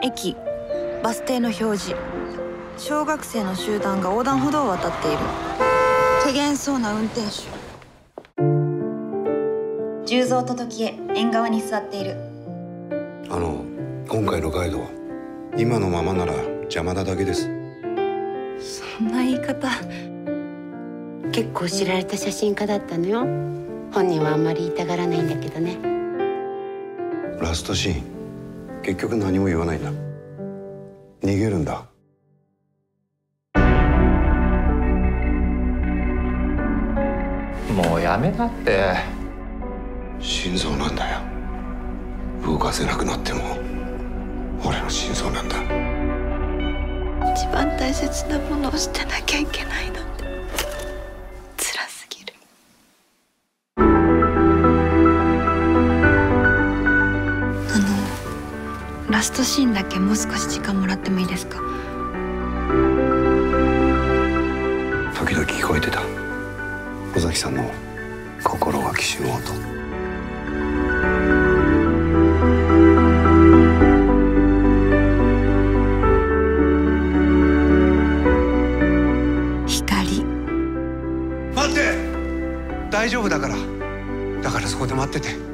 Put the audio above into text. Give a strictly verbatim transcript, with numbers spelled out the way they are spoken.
駅、バス停の表示、小学生の集団が横断歩道を渡っている。怪げそうな運転手。重蔵と時江、縁側に座っている。 あの今回のガイドは今のままなら邪魔なだけです。 そんな言い方。 結構知られた写真家だったのよ。本人はあんまり言いたがらないんだけどね。 ラストシーン結局何も言わないんだ。逃げるんだ。 もうやめなって。 心臓なんだよ。動かせなくなっても俺の心臓なんだ。 一番大切なものを捨てなきゃいけないのって辛すぎる。あのラストシーンだけもう少し時間もらってもいいですか？ 時々聞こえてた尾崎さんの心がきしむ音。 光。 待って、大丈夫だから。だからそこで待ってて。